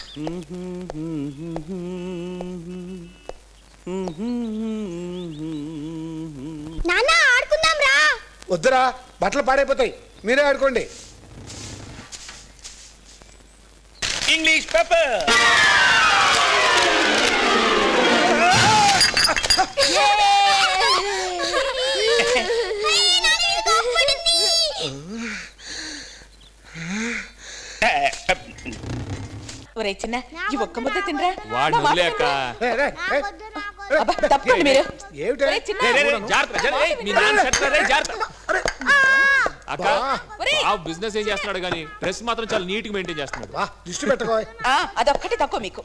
నాన్న ఆడుకుందాం రా. వద్దురా, బట్టలు పాడైపోతాయి, మీరే ఆడుకోండి. English paper. ఒరే చిన్న ఈ ఒక్క ముద్ద తినరా. తప్పండి మీరు. బిజినెస్ ఏం చేస్తున్నాడు కానీ డ్రెస్ మాత్రం చాలా నీట్ గా మెయింటైన్ చేస్తున్నాడు. దృష్టి పెట్టుకో. అదొక్కటి తక్కువ మీకు.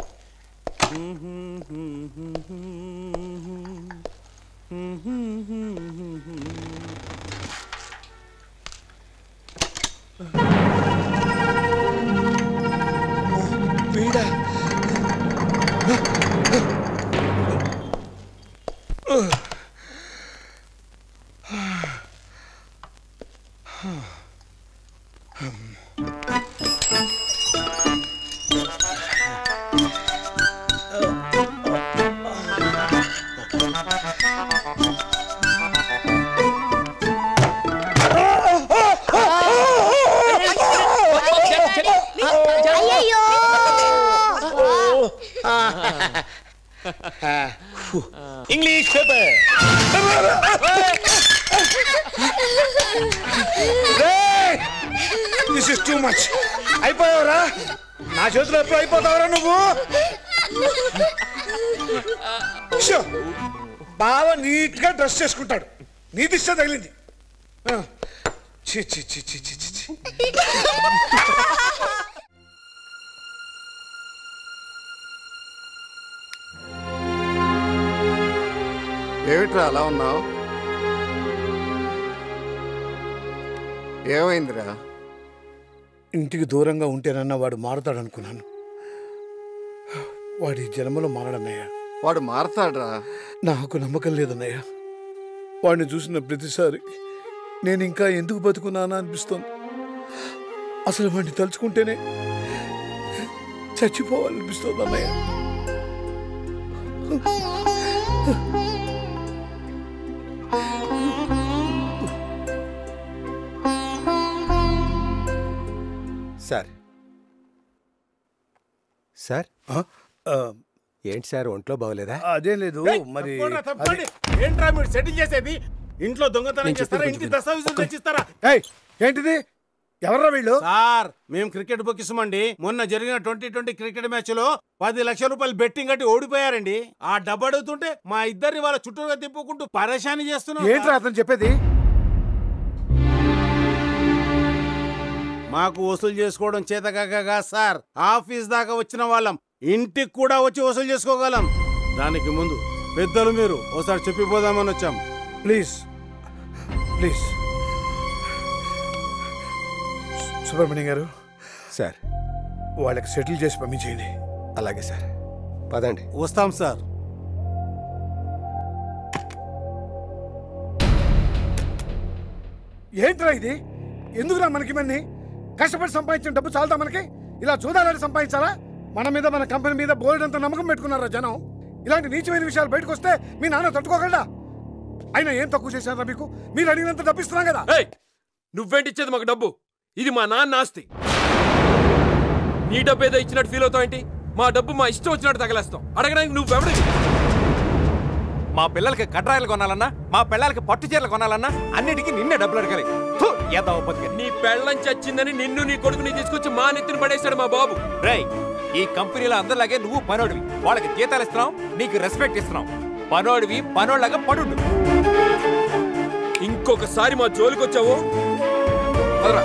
వీడా English paper. This is too much. అయిపోయావురా, నా చేతిలో ఎప్పుడు అయిపోతావురా నువ్వు. బాగా నీట్ గా డ్రెస్ చేసుకుంటాడు, నీ దిష్ట తగిలింది. ఏమిట్రా అలా ఉన్నావు? ఏమైందిరా? ఇంటికి దూరంగా ఉంటేనన్నా వాడు మారుతాడనుకున్నాను. వాడి జన్మలో మారడన్నయ్యా. వాడు మారతాడ్రా. నాకు నమ్మకం లేదన్నయ్యా. వాడిని చూసిన ప్రతిసారి నేను ఇంకా ఎందుకు బతుకున్నానా అనిపిస్తోంది. అసలు వాడిని తలుచుకుంటేనే చచ్చిపోవాలనిపిస్తోంది అన్నయ్య. సార్ సార్ ఏంటి సార్, ఒంట్లో బాగోలేదా? అదేం లేదు. మరి ఏంట్రా మీరు సెటిల్ చేసేది? ఇంట్లో దొంగతనం చేస్తారా, ఇంటి దస్తావేజులు తెచ్చిస్తారా? ఏంటిది? ఎవర్రా వీళ్ళు? సార్ మేము క్రికెట్ బొక్కిస్తామండి. మొన్న జరిగిన 2020 క్రికెట్ మ్యాచ్ లో 10 లక్షల రూపాయలు బెట్టింగ్ కట్టి ఓడిపోయారండి. ఆ డబ్బు అడుగుతుంటే మా ఇద్దరిని వాళ్ళ చుట్టూగా తిప్పుకుంటూ పరేషాని చేస్తున్నాం. ఏంట్రా అతను చెప్పేది? మాకు వసూలు చేసుకోవడం చేతకాక సార్, ఆఫీస్ దాకా వచ్చిన వాళ్ళం ఇంటికి కూడా వచ్చి వసూలు చేసుకోగలం. దానికి ముందు పెద్దలు మీరు ఒకసారి చెప్పిపోదామని వచ్చాం. Please please. సుబ్రహ్మణ్యం గారు. సార్ వాళ్ళకి సెటిల్ చేసి పంపించేయండి. అలాగే సార్, పదండి. వస్తాం సార్. ఏంట్రా ఇది? ఎందుకురా మనకి మన్ని? కష్టపడి సంపాదించిన డబ్బు చాలదా మనకి? ఇలా చూడాలని సంపాదించాలా? మన మీద, మన కంపెనీ మీద బోల్డంత నమ్మకం పెట్టుకున్నారా జనం? ఇలాంటి నీచమైన విషయాలు బయటకు వస్తే మీ నాన్న తట్టుకోగలడా? అయినా ఏం తక్కువ చేశారా మీకు? మీరు అడిగినంత డబ్బిస్తున్నాం కదా. నువ్వేంటిచ్చేది మాకు డబ్బు? ఇది మా నాన్న ఆస్తి. నీ డబ్బు ఏదో ఇచ్చినట్టు ఫీల్ అవుతావు ఏంటి? మా డబ్బు మా ఇష్టం వచ్చినట్టు తగలేస్తాం. అడగడానికి నువ్వెవడివి? మా పిల్లలకి కట్రాయలు కొనాలన్నా, మా పిల్లలకి పట్టు చీరలు కొనాలన్నా అన్నిటికీ నిన్నే డబ్బులు అడగాలి. నీ పెళ్ళం చచ్చిందని నిన్ను నీ కొడుకుని తీసుకొచ్చి మా నెత్తిని పడేశాడు మా బాబు. రేయ్, ఈ కంపెనీలో అందరిలాగే నువ్వు పనోడివి. వాళ్ళకి జీతాలు ఇస్తున్నావు, నీకు రెస్పెక్ట్ ఇస్తున్నావు. పనోడివి పనోళ్ళగా పడుండు. ఇంకొకసారి మా జోలికి వచ్చావు అదరా.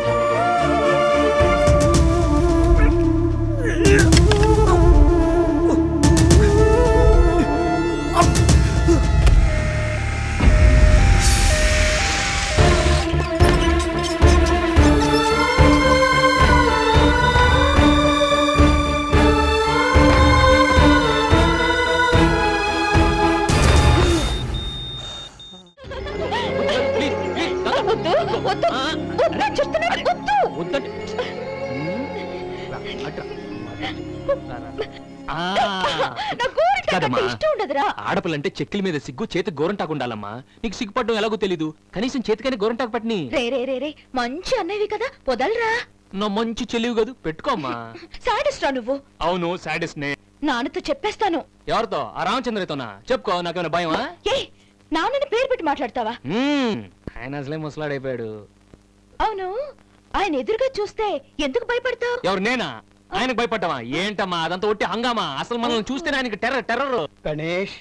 ఆడపిల్లంటే చెక్కిల మీద సిగ్గు చేతి గోరంటాకు ఉండాలమ్మా. నీకు సిగ్గుపడడం ఎలాగో తెలీదు. కనీసం చేతికని గోరంటాకు పట్టిని. రే మంచి అన్నవి కదా పొదలరా. నా మంచి చెల్లివి కాదు, పెట్టుకోమ్మా. సాడిస్ట్ రా నువ్వు. అవును సాడిస్ట్ నే. నాన్నతో చెప్పేస్తాను. ఎవరితో? ఆ రామచంద్రతోనా? చెప్పుకో, నాకేమైనా భయమా? నాన్నని పేరు పెట్టి మాట్లాడతావా? ఆయన అసలే ముసలాడైపోయాడు. అవును, ఆయన ఎదురుగా చూస్తే ఎందుకు భయపడతావు? ఎవరు, నేనా? ఆయనకు భయపడ్డావా? ఏంటమ్మా అదంతా ఒట్టి హంగామా. అసలు మనల్ని చూస్తే ఆయనకి టెర్రర్. గణేష్,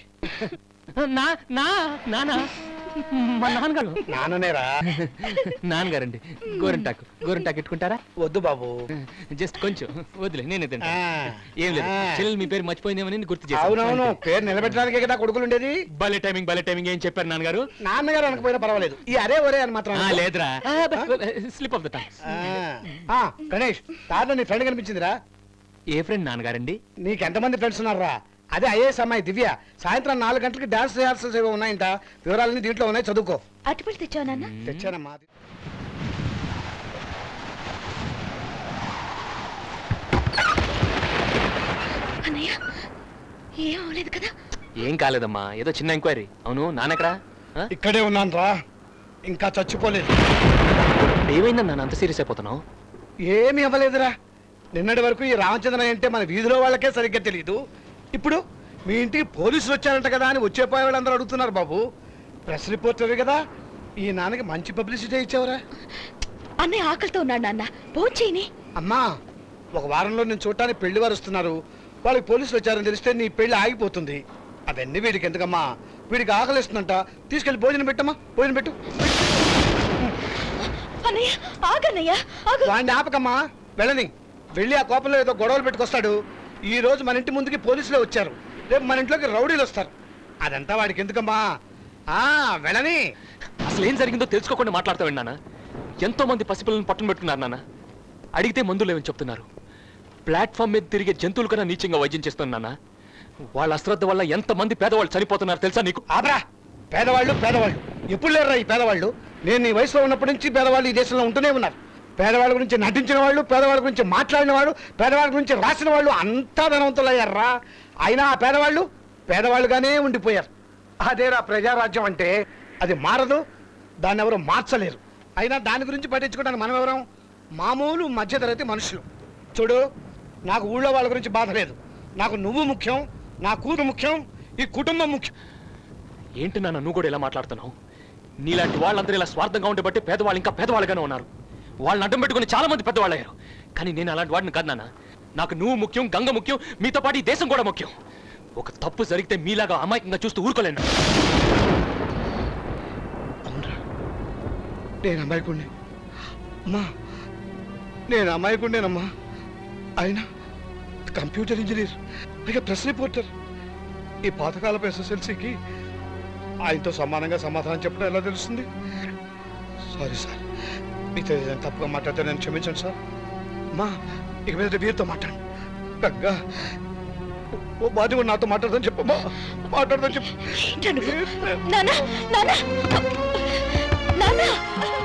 నానా మా నాన్నగారు. నాన్ననేరా? నాన్నగారండి. గోరంటాకు ఎట్టుకుంటారా? వద్దు బాబు, జస్ట్ కొంచెం వదిలే, నేనే తింటా. ఏం లేదు, చెల్లెలు మీ పేరు మర్చిపోయిందేమని గుర్తు చేశాను. అవునవును, పేరు నిలబెట్టడానికే కదా కొడుకులు ఉండేది. భలే టైమింగ్. ఏం చెప్పారు నాన్నగారు? నాన్నగారు అనకపోయినా పర్వాలేదు, ఈ అరే ఒరే అని మాత్రం లేదురా. Slip of the tongue. Ganesh, దారిలో నీ ఫ్రెండ్ కనిపించిందిరా. ఏ ఫ్రెండ్ నాన్నగారండి? నీకెంతమంది ఫ్రెండ్స్ ఉన్నారా? అదే ఐఏఎస్ అమ్మాయి దివ్య. సాయంత్రం 4 గంటలకి డాన్స్ రిహార్సల్స్ ఏవో ఉన్నాయంట. వివరాలన్నీ దీంట్లో ఉన్నాయి, చదువుకో. అటుపడి తెచ్చావు నాన్న? తెచ్చానమ్మా. అన్నయ్య, ఏం అవలేదు కదా? ఏం కాలేదమ్మా, ఏదో చిన్న ఎంక్వైరీ. అవును, నాన్నెక్కడా? ఇక్కడే ఉన్నాను రా, ఇంకా చచ్చిపోలేదు. ఏమైందన్నా అంత సీరియస్ అయిపోతున్నావు? ఏమీ అవ్వలేదురా. నిన్నటి వరకు ఈ రామచంద్ర అంటే మన వీధిలో వాళ్ళకే సరిగ్గా తెలియదు. ఇప్పుడు మీ ఇంటికి పోలీసులు వచ్చారంట కదా అని వచ్చేపోయే వాళ్ళందరూ అడుగుతున్నారు. బాబు, ప్రెస్ రిపోర్టర్ కదా, ఈ నాన్నకి మంచి పబ్లిసిటీ ఇచ్చావురా. అన్నయ్య ఆకలితో ఉన్నాడు నాన్న, భోంచేయని. అమ్మా, ఒక వారంలో నేను చూడటానికి పెళ్లి వారు వస్తున్నారు. వాళ్ళకి పోలీసులు వచ్చారని తెలిస్తే నీ పెళ్లి ఆగిపోతుంది. అవన్నీ వీడికి ఎందుకమ్మా? వీడికి ఆకలిస్తుందంట, తీసుకెళ్లి భోజనం పెట్టమ్మా. భోజనం పెట్టు. వాడిని ఆపకమ్మా, వెళ్ళని. వెళ్ళి ఆ కోపంలో ఏదో గొడవలు పెట్టుకొస్తాడు. ఈ రోజు మన ఇంటి ముందుకి పోలీసులే వచ్చారు, రేపు మన ఇంట్లోకి రౌడీలు వస్తారు. అదంతా వాడికి ఎందుకమ్మా? వెళ్ళని. అసలు ఏం జరిగిందో తెలుసుకోకుండా మాట్లాడతావు నాన్న. ఎంతో మంది పసిపిల్లలను పట్టున పెట్టుకున్నారు నాన్న. అడిగితే మందులు లేవని చెప్తున్నారు. ప్లాట్ఫామ్ మీద తిరిగే జంతువులు కన్నా నీచంగా వైద్యం చేస్తున్నా నాన్న. వాళ్ళ అశ్రద్ధ వల్ల ఎంతమంది పేదవాళ్ళు చనిపోతున్నారు తెలుసా నీకు? ఆబ్రా, పేదవాళ్ళు ఎప్పుడు లేరురా ఈ పేదవాళ్ళు? నేను నీ వయసులో ఉన్నప్పటి నుంచి పేదవాళ్ళు ఈ దేశంలో ఉంటూనే ఉన్నారు. పేదవాళ్ళ గురించి నటించిన వాళ్ళు, పేదవాళ్ళ గురించి మాట్లాడిన వాళ్ళు, పేదవాళ్ళ గురించి రాసిన వాళ్ళు అంతా ధనవంతులు అయ్యారా. అయినా ఆ పేదవాళ్ళుగానే ఉండిపోయారు. అదేరా ప్రజారాజ్యం అంటే. అది మారదు, దాన్ని ఎవరు మార్చలేరు. అయినా దాని గురించి పట్టించుకోవడానికి మనం ఎవరం? మామూలు మధ్యతరగతి మనుషులు. చూడు, నాకు ఊళ్ళో వాళ్ళ గురించి బాధ లేదు. నాకు నువ్వు ముఖ్యం, నా కూతురు ముఖ్యం, ఈ కుటుంబం ముఖ్యం. ఏంటి నాన్న నువ్వు కూడా ఇలా మాట్లాడుతున్నావు? నీలాంటి వాళ్ళందరూ ఇలా స్వార్థంగా ఉండే బట్టి పేదవాళ్ళు ఇంకా పేదవాళ్ళుగానే ఉన్నారు. వాళ్ళని అడ్డం పెట్టుకుని చాలా మంది పెద్దవాళ్ళు అయ్యారు. కానీ నేను అలాంటి వాడిని కాదు నాన్న. నాకు నువ్వు ముఖ్యం, గంగ ముఖ్యం, మీతో పాటు ఈ దేశం కూడా ముఖ్యం. ఒక తప్పు జరిగితే మీలాగా అమాయకంగా చూస్తూ ఊరుకోలేను. అవునరా, నేను అమాయకుడిని అమ్మా, నేను అమాయకుడినేనమ్మా. ఆయన కంప్యూటర్ ఇంజనీర్, ఇక ప్రెస్ రిపోర్టర్. ఈ పాతకాలపు SSLCకి ఆయనతో సమానంగా సమాధానం చెప్పడం ఎలా తెలుస్తుంది? సారీ సార్, మీతో ఏదైనా తప్పుగా మాట్లాడితే నేను క్షమించండి సార్. అమ్మా, ఇక మీద వీరితో మాట్లాడు. గంగా, ఓ బాధ్యత నాతో మాట్లాడదని చెప్పమ్మా, మాట్లాడదని చెప్పు.